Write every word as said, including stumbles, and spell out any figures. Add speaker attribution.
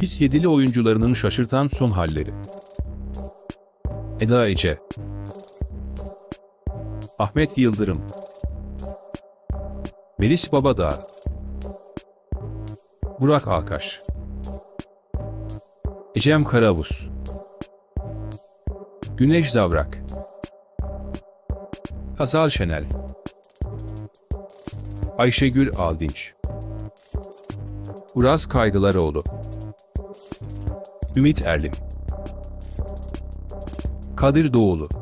Speaker 1: Pis Yedili oyuncularının şaşırtan son halleri. Eda Ece, Ahmet Yıldırım, Melis Babadağ, Burak Alkaş, Ecem Karavuz, Güneş Zavrak, Hazal Şenel, Ayşegül Aldinç, Uraz Kaygılaroğlu, Ümit Erlim, Kadir Doğulu,